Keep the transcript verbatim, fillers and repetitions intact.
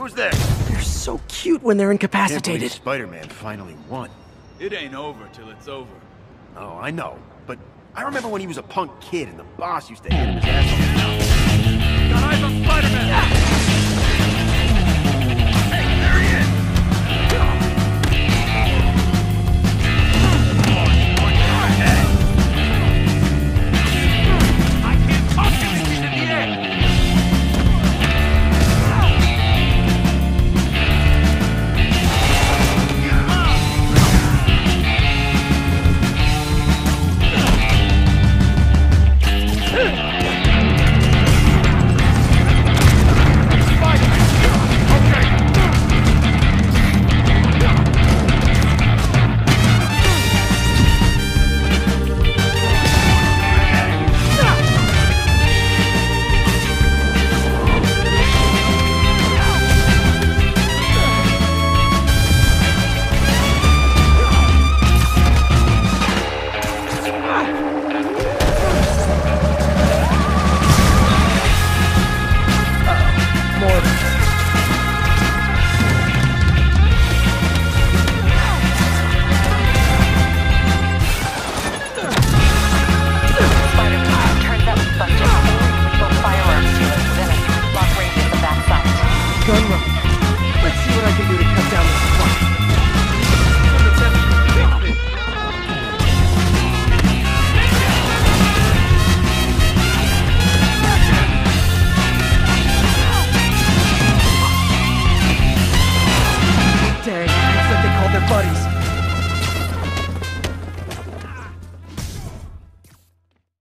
Who's there? They're so cute when they're incapacitated. Spider-Man finally won. It ain't over till it's over. Oh, I know. But I remember when he was a punk kid and the boss used to hit him his ass on the mouth. Got eyes on